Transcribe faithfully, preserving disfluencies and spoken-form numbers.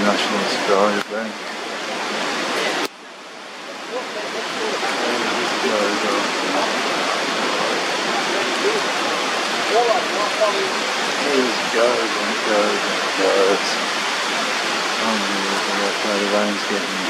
National Sky Bank. It just goes and it goes and it goes. Oh, the rain's getting